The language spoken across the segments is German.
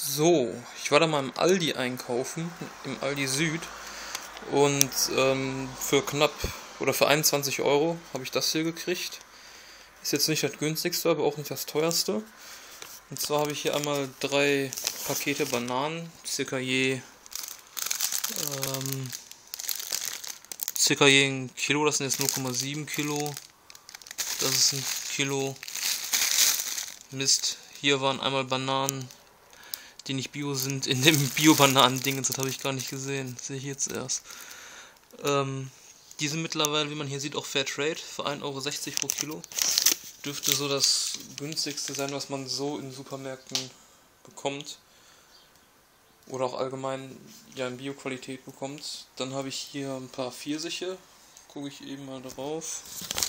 So, ich war da mal im Aldi einkaufen, im Aldi Süd, und für knapp oder für 21 Euro habe ich das hier gekriegt. Ist jetzt nicht das günstigste, aber auch nicht das teuerste. Und zwar habe ich hier einmal 3 Pakete Bananen, circa je ein Kilo, das sind jetzt 0,7 Kilo, das ist ein Kilo. Mist, hier waren einmal Bananen, die nicht Bio sind, in dem Bio-Bananen-Ding, das habe ich gar nicht gesehen, sehe ich jetzt erst. Die sind mittlerweile, wie man hier sieht, auch Fairtrade für 1,60 € pro Kilo. Dürfte so das günstigste sein, was man so in Supermärkten bekommt. Oder auch allgemein ja in Bio-Qualität bekommt. Dann habe ich hier ein paar Pfirsiche. Gucke ich eben mal drauf.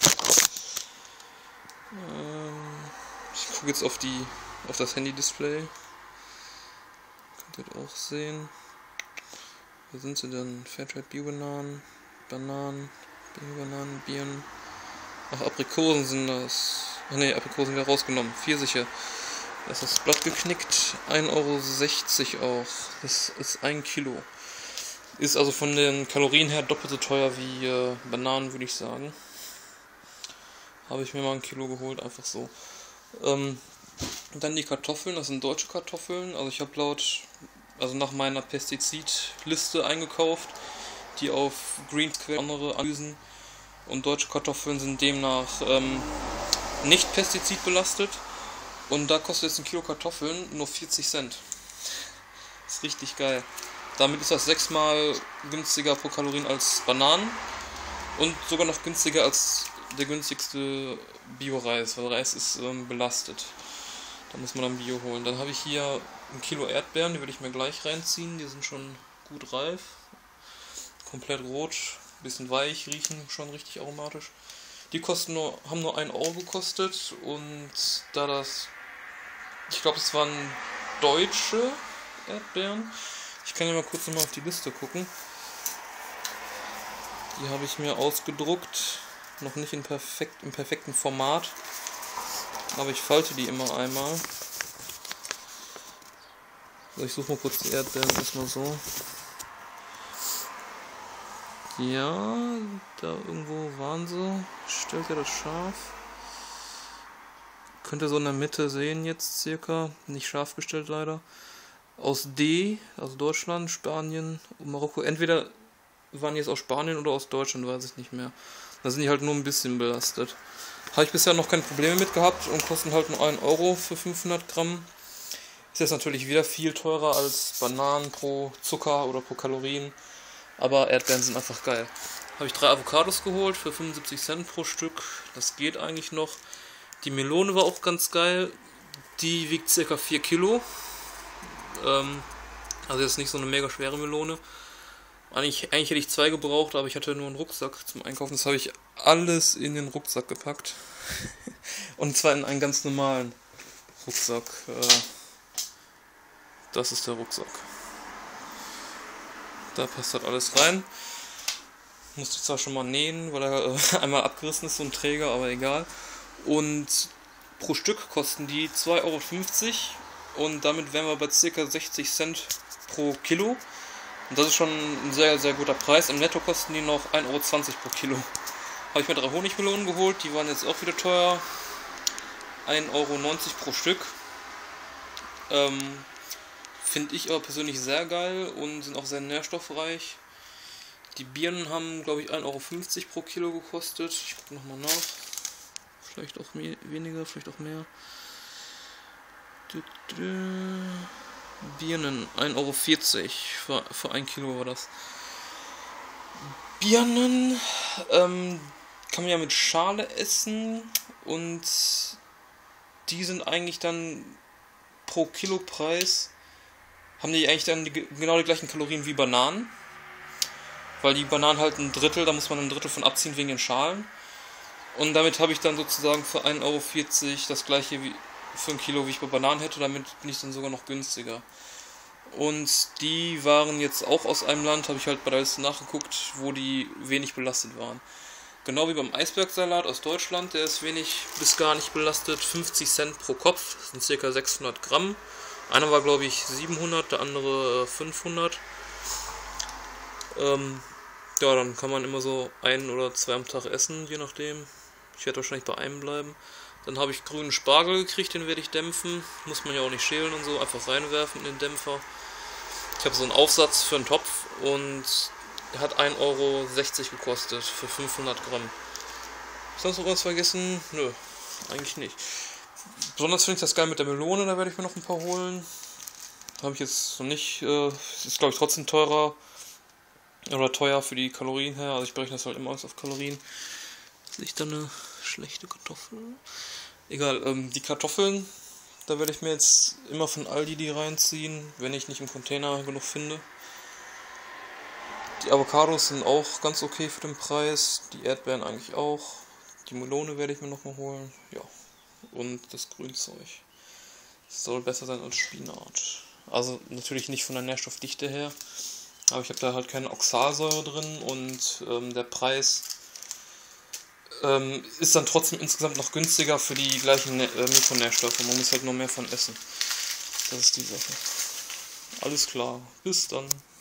Ich gucke jetzt auf das Handy-Display. Könnt ihr auch sehen. Wo sind sie denn? Fairtrade Bio-Bananen, Bio-Bananen, Birnen. Ach, Aprikosen sind das. Ach ne, Aprikosen wieder rausgenommen. Pfirsiche. Das ist das Blatt geknickt. 1,60 € auch. Das ist 1 Kilo. Ist also von den Kalorien her doppelt so teuer wie Bananen, würde ich sagen. Habe ich mir mal 1 Kilo geholt, einfach so. Dann die Kartoffeln, das sind deutsche Kartoffeln. Also ich habe nach meiner Pestizidliste eingekauft, die auf Green andere Analysen. Und deutsche Kartoffeln sind demnach nicht pestizidbelastet. Und da kostet jetzt 1 Kilo Kartoffeln nur 40 Cent. Ist richtig geil. Damit ist das 6-mal günstiger pro Kalorien als Bananen. Und sogar noch günstiger als der günstigste Bio-Reis, weil Reis ist belastet. Da muss man dann Bio holen. Dann habe ich hier 1 Kilo Erdbeeren, die würde ich mir gleich reinziehen. Die sind schon gut reif. Komplett rot, bisschen weich, riechen schon richtig aromatisch. Die haben nur 1 € gekostet, und ich glaube, es waren deutsche Erdbeeren. Ich kann ja mal kurz nochmal auf die Liste gucken. Die habe ich mir ausgedruckt, noch nicht im perfekten Format, aber ich falte die immer einmal. So, ich suche mal kurz die Erdbeeren erstmal so. Ja, da irgendwo waren sie. Stellt ihr das scharf? Könnt ihr so in der Mitte sehen jetzt circa. Nicht scharf gestellt leider. Aus D, also Deutschland, Spanien und Marokko. Entweder waren die jetzt aus Spanien oder aus Deutschland, weiß ich nicht mehr. Da sind die halt nur ein bisschen belastet. Habe ich bisher noch keine Probleme mit gehabt und kosten halt nur 1 € für 500 Gramm. Ist jetzt natürlich wieder viel teurer als Bananen pro Zucker oder pro Kalorien. Aber Erdbeeren sind einfach geil. Habe ich 3 Avocados geholt für 75 Cent pro Stück. Das geht eigentlich noch. Die Melone war auch ganz geil. Die wiegt ca. 4 Kilo. Also jetzt nicht so eine mega schwere Melone. Eigentlich hätte ich 2 gebraucht, aber ich hatte nur einen Rucksack zum Einkaufen. Das habe ich alles in den Rucksack gepackt. Und zwar in einen ganz normalen Rucksack. Das ist der Rucksack. Da passt halt alles rein. Musste ich zwar schon mal nähen, weil er einmal abgerissen ist, so ein Träger, aber egal. Und pro Stück kosten die 2,50 € und damit wären wir bei ca. 60 Cent pro Kilo. Und das ist schon ein sehr, sehr guter Preis. Im Netto kosten die noch 1,20 € pro Kilo. Habe ich mir 3 Honigmelonen geholt, die waren jetzt auch wieder teuer. 1,90 € pro Stück. Finde ich aber persönlich sehr geil und sind auch sehr nährstoffreich. Die Birnen haben, glaube ich, 1,50 € pro Kilo gekostet. Ich gucke nochmal nach. Vielleicht auch weniger, vielleicht auch mehr. Birnen, 1,40 € für 1 Kilo war das. Birnen kann man ja mit Schale essen, und die sind eigentlich dann pro Kilopreis, haben die eigentlich dann genau die gleichen Kalorien wie Bananen. Weil die Bananen halt ein Drittel, da muss man ein Drittel von abziehen wegen den Schalen. Und damit habe ich dann sozusagen für 1,40 € das gleiche wie für 1 Kilo, wie ich bei Bananen hätte. Damit bin ich dann sogar noch günstiger. Und die waren jetzt auch aus einem Land, habe ich halt bei der Liste nachgeguckt, wo die wenig belastet waren. Genau wie beim Eisbergsalat aus Deutschland, der ist wenig bis gar nicht belastet. 50 Cent pro Kopf, das sind ca. 600 Gramm. Einer war glaube ich 700, der andere 500. Ja, dann kann man immer so 1 oder 2 am Tag essen, je nachdem. Ich werde wahrscheinlich bei einem bleiben. Dann habe ich grünen Spargel gekriegt, den werde ich dämpfen. Muss man ja auch nicht schälen und so, einfach reinwerfen in den Dämpfer. Ich habe so einen Aufsatz für einen Topf und der hat 1,60 € gekostet für 500 Gramm. Sonst noch was vergessen? Nö, eigentlich nicht. Besonders finde ich das geil mit der Melone, da werde ich mir noch ein paar holen. Habe ich jetzt noch nicht, ist glaube ich trotzdem teurer oder teuer für die Kalorien her, also ich berechne das halt immer alles auf Kalorien. Sehe ich da eine schlechte Kartoffel? Egal, die Kartoffeln, da werde ich mir jetzt immer von Aldi die reinziehen, wenn ich nicht im Container genug finde. Die Avocados sind auch ganz okay für den Preis, die Erdbeeren eigentlich auch. Die Melone werde ich mir nochmal holen, ja. Und das Grünzeug. Das soll besser sein als Spinat. Also natürlich nicht von der Nährstoffdichte her, aber ich habe da halt keine Oxalsäure drin und der Preis ist dann trotzdem insgesamt noch günstiger für die gleichen Mikronährstoffe. Man muss halt nur mehr von essen. Das ist die Sache. Alles klar, bis dann.